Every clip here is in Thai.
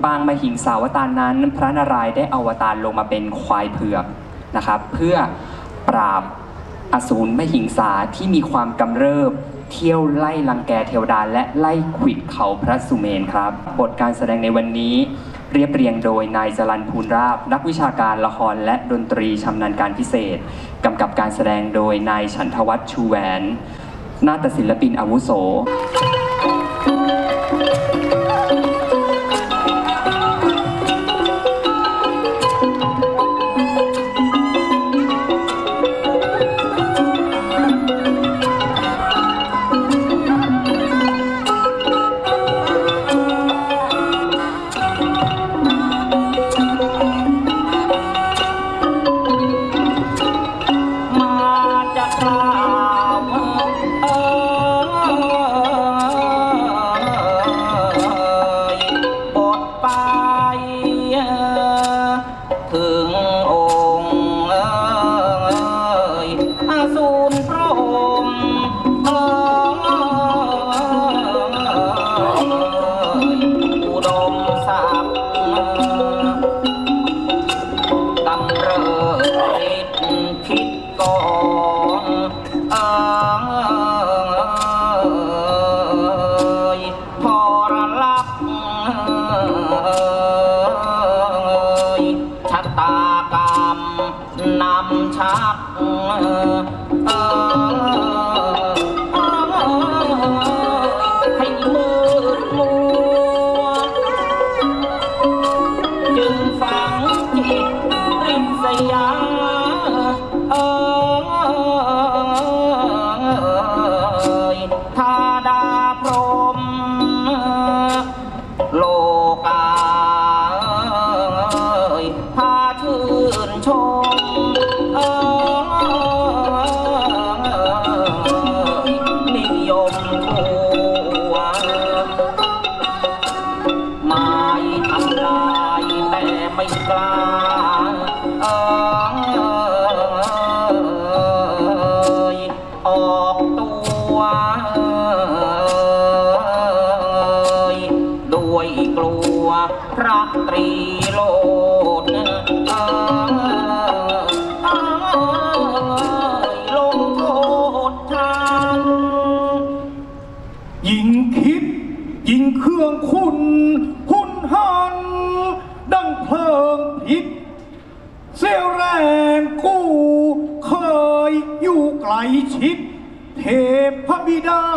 ปางมหิงสาวตารนั้นพระนารายณ์ได้อวตารลงมาเป็นควายเผือกนะครับเพื่อปราบอสูรมหิงสาที่มีความกำเริบเที่ยวไล่รังแกเทวดาและไล่ขวิดเขาพระสุเมนครับบทการแสดงในวันนี้เรียบเรียงโดยนายจรัญพูนราบนักวิชาการละครและดนตรีชำนาญการพิเศษกำกับการแสดงโดยนายฉันทวัฒน์ชูแหวนนาฏศิลปินอาวุโสเทพบิดา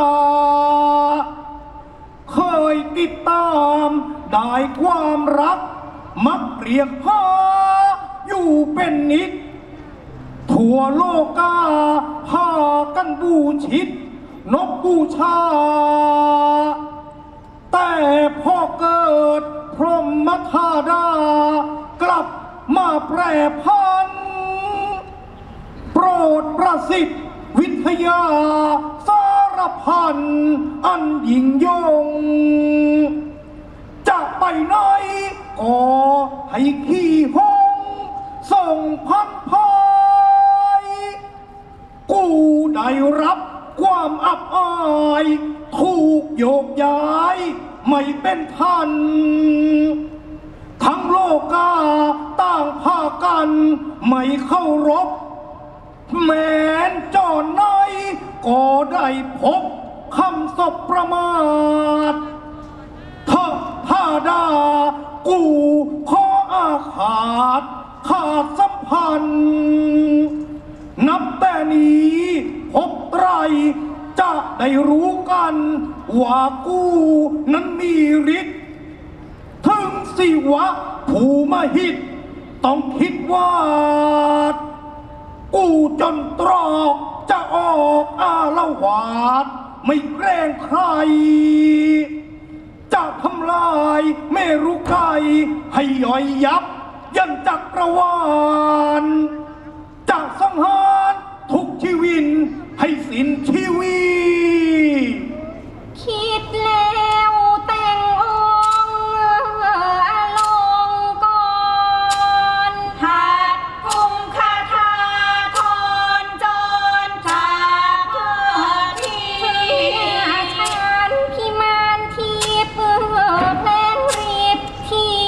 เคยติดตามได้ความรักมักเรียกหาอยู่เป็นนิดทั่วโลกาพากันบูชิดนกบูชาแต่พอเกิดพรหมธาดากลับมาแปรพันโปรดประสิทธิ์วิทยาสารพันอันยิ่งยงจะไปไหนก็ให้ขี้หงส่งพันพายกูได้รับความอับอายถูกโยกย้ายไม่เป็นทันทั้งโลกาต่างพากันไม่เข้ารบแม้นจอดในก็ได้พบคำศพประมาทถ้าดากูขออาขาดขาดสัมพันธ์นับแต่นี้พบไตรจะได้รู้กันว่ากูนั้นมีฤทธิ์ถึงสิวะผู้มหิตต้องคิดว่ากูจนตรอกจะออกอาละวาดไม่เกรงใครจะทำลายเมรุไกให้ย่อยยับยันจักรวาลจะสังหารทุกชีวิตให้สิ้นชีวิตคิดแล้วแต่งองค์อลงกรหัดกุมคาถาทอนจรจากเพื่อที่ฉันพิมานทิพย์เพลงรีบที่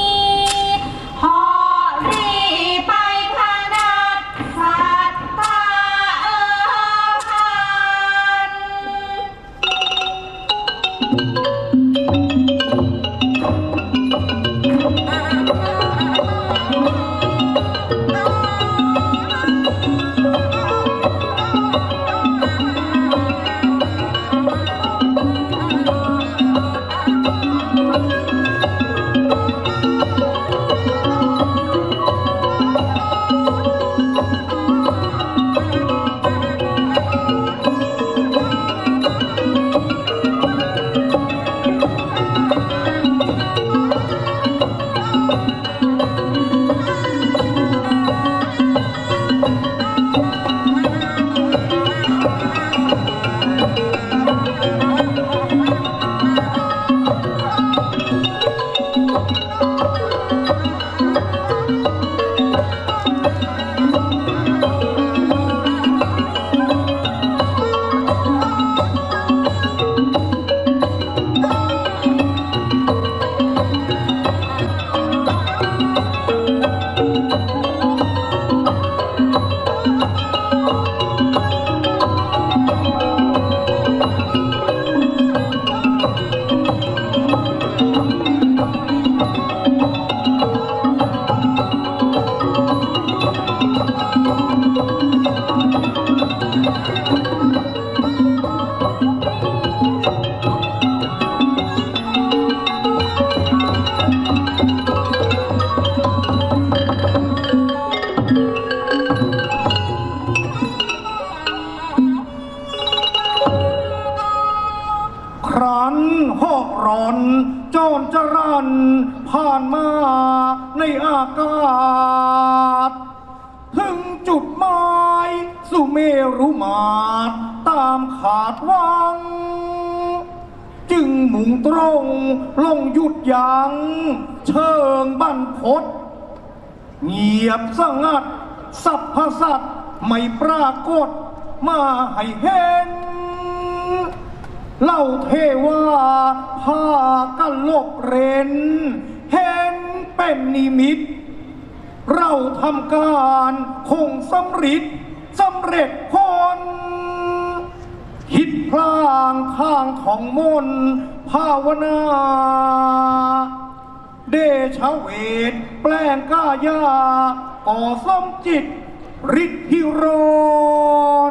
ร่อนจอนจรันผ่านมาในอากาศถึงจุดหมายสุเมรุมาตรตามขาดหวังจึงมุ่งตรงลงหยุดยั้งเชิงบันพศเงียบสงัดสัพพสัตว์ไม่ปรากฏมาให้เห็นเล่าเทวาพากันลบเร้นเห็นเป็นนิมิตเราทำการคงสำเร็จผลคิดพลางทางของมนต์ภาวนาเดชเวทแปลงกายาก่อสมจิตฤทธิรน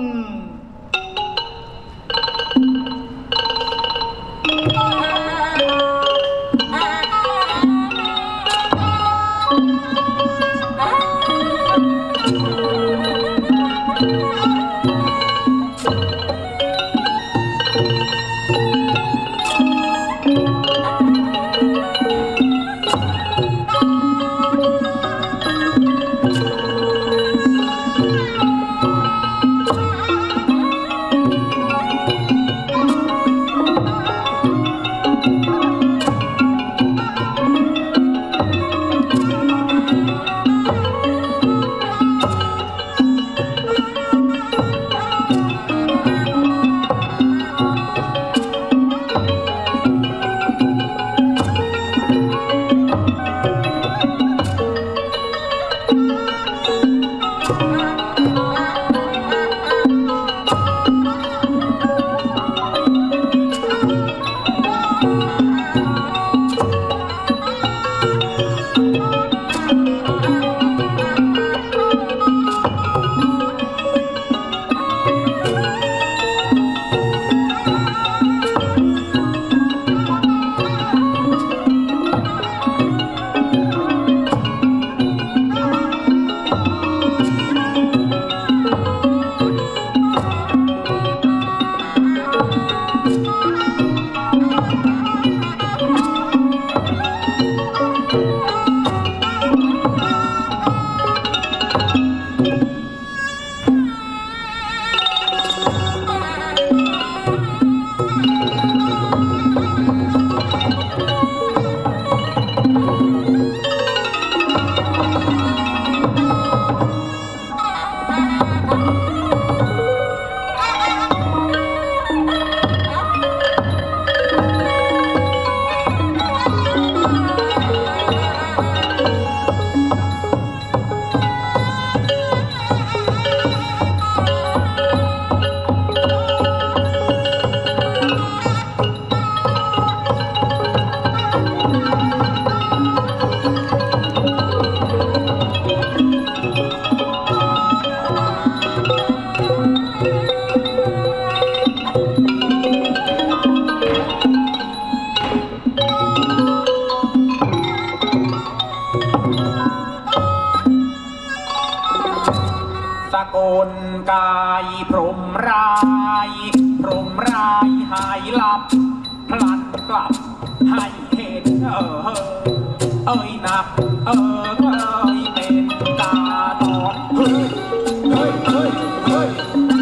โกนกายพรหมรายหายหลับพลันกลับให้เห็นหนักเป็นตาตอนเฮ้ย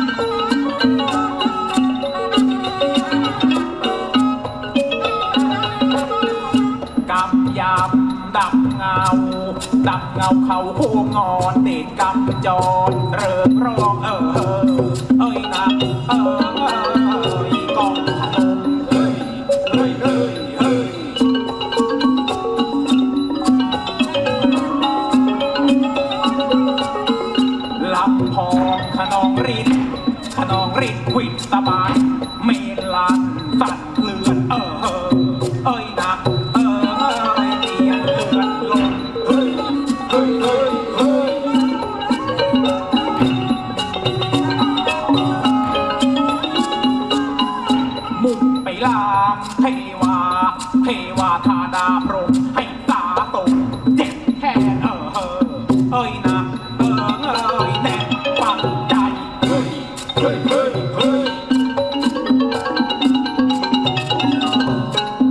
กำยำดับเงาเขาคู่งอนเด็ดกำจรเริงร้องหนักกองนมเฮ้ยลำพองขนองริดวิตตบานเมลันสั่นเคลื่อนหนักเตียนเลือดลมมุ่งไปลามเทวาธาดาพรหมให้ตาตกเจ็บแค่หนักแน่นปังใจเฮ้ย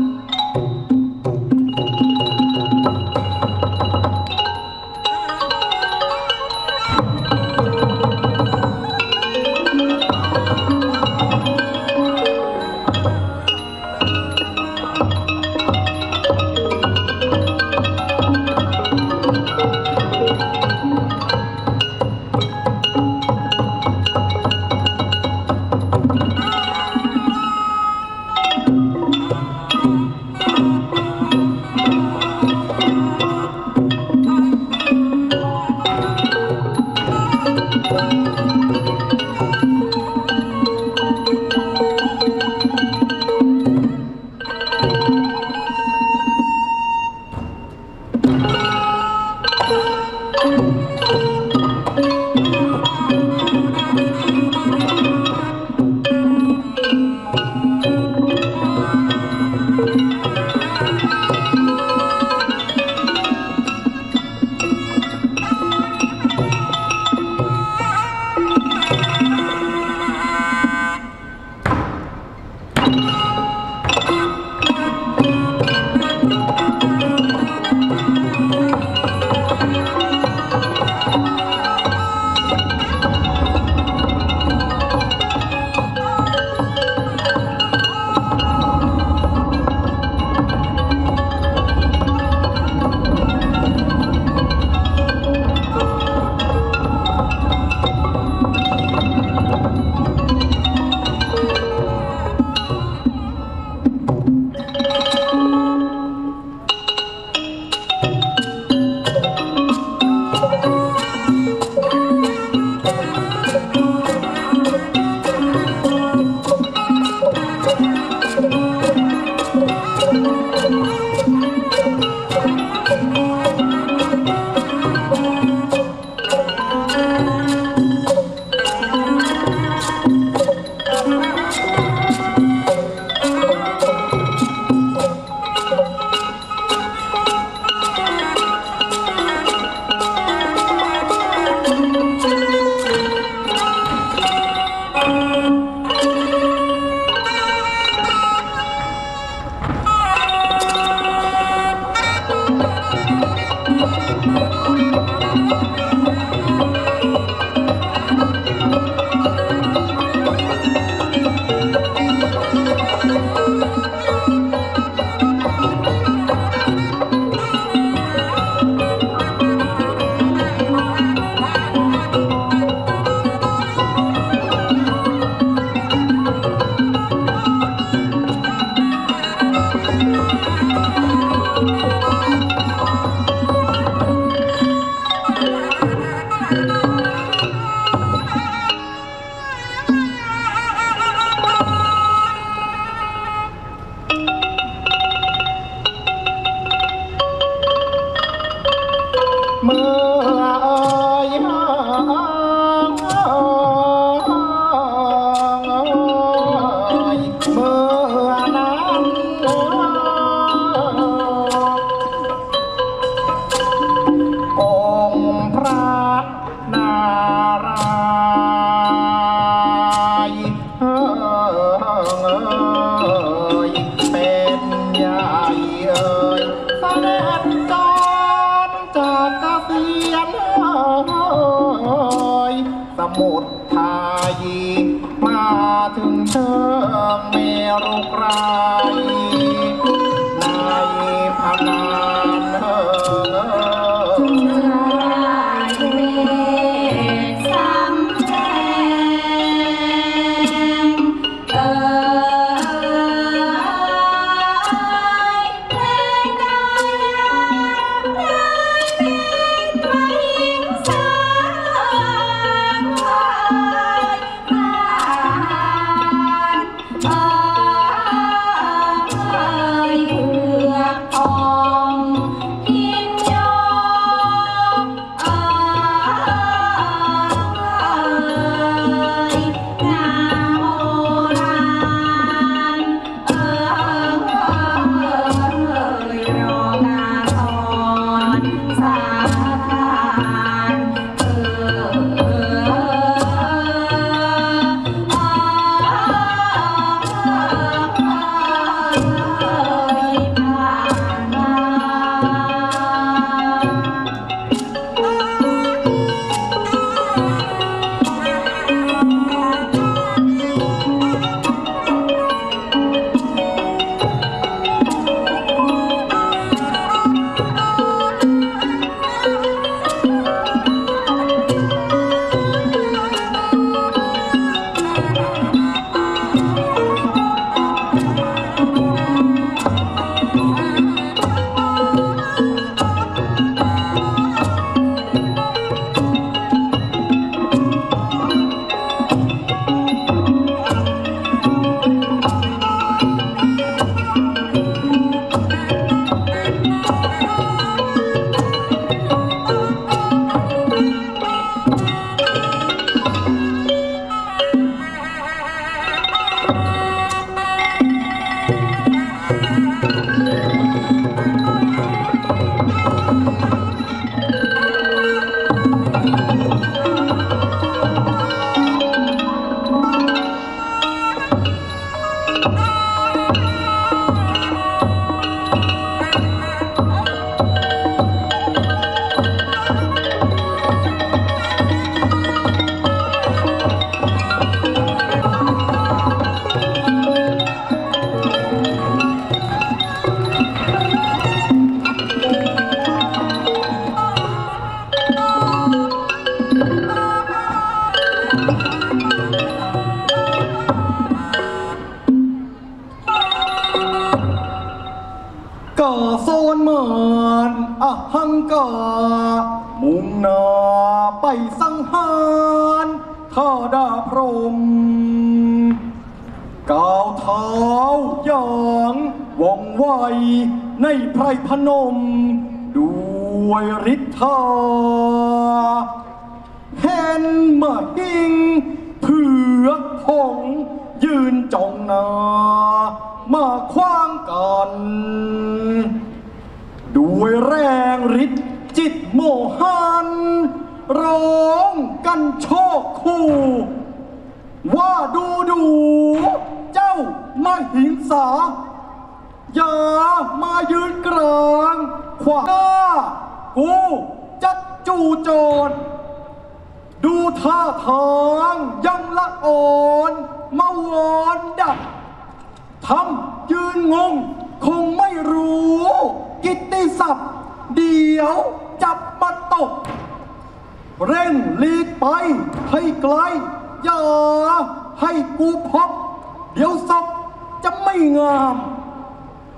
เมื่อองค์พระนารายณ์เป็นใหญ่เสด็จจรจากเกษียณสมุทรไทยมาถึงเชิงเมรุไกรในพนานก่อโซนเหมือนอหังกามุ่งหน้าไปสังหารท่าดาพรหมก้าวเท้าอย่างว่องไวในไพรพนมด้วยฤทธาเห็นมาหิงเผือกพงยืนจ้องหน้ามาขว้างกันด้วยแรงฤทธิ์จิตโมหันร้องกันโชคคู่ว่าดูเจ้ามาหิงสาอย่ามายืนกลางขวางหน้ากูจะจู่โจรดูท่าทางยังละอ่อนมาวอนดับทำยืนงงคงไม่รู้กิตติศัพท์เดี๋ยวจับมาตกเร่งลีกไปให้ไกลอย่าให้กูพบเดี๋ยวศพจะไม่งาม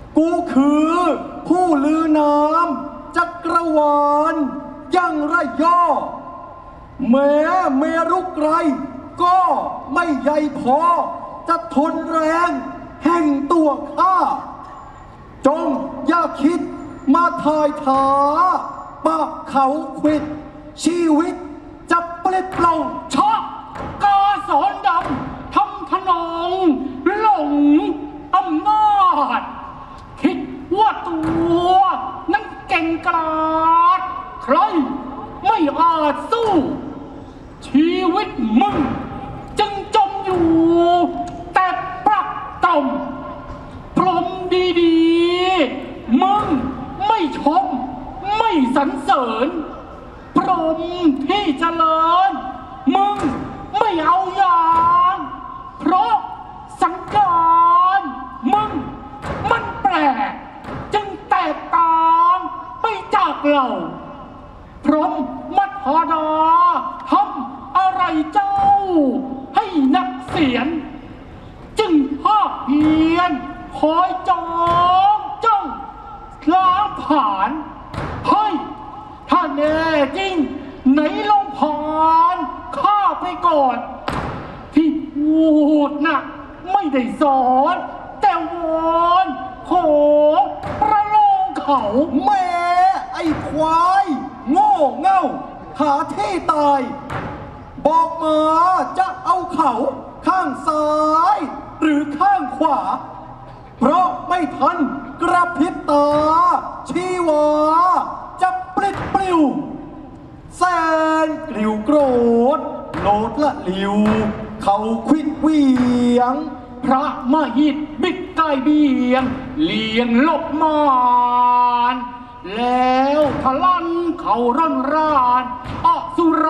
กูคือผู้ลือนามจักรวาลยังระย่อแม้เมรุไกรก็ไม่ใหญ่พอจะทนแรงแห่งตัวข้าจงอย่าคิดมาทายถาปะเขาขวิดชีวิตจะเปลิดเปล่าชอบกาสอนดำทำทนองหลงอำนาจคิดว่าตัวนั้นเก่งกาจใครไม่อาจสู้ชีวิตมึงจึงจมอยู่แต่ปรักต่อมพรหมดีๆมึงไม่ชมไม่สรรเสริญพรหมที่เจริญมึงไม่เอาอย่างเพราะสังการมึงมันแปลกจึงแตกต่างไปจากเราพรหมมัทดาทำอะไรเจ้าให้นักเสียนจึงภาคเพียรคอยจองจ้องล้างผ่านเฮ้ยถ้าแน่จริงไหนลองผ่านข้าไปก่อนที่พูดน่ะไม่ได้สอนแต่วอนขอประโลองเขาแม่ไอ้ควายโง่เง่าหาที่ตาย บอกมาจะเอาเขาข้างซ้ายหรือข้างขวา เพราะไม่ทันกระพริบตาชีวาจะปลิดปลิวแสนกลิวโกรธโลดละลิว เขาควิดเวียงพระมหิดบิดกายเบียงเลียงลบมานแล้วทะลันเขาร่อนร่านอสุรา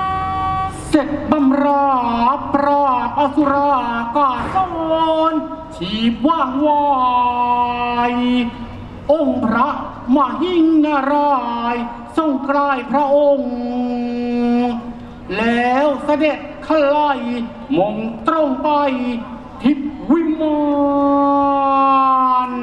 อสุรากาศโซนชีพว่างวายองค์พระมหิงนารายณ์ทรงกลายพระองค์ แล้วเสด็จขลายมงตรงไปทิพวิมาน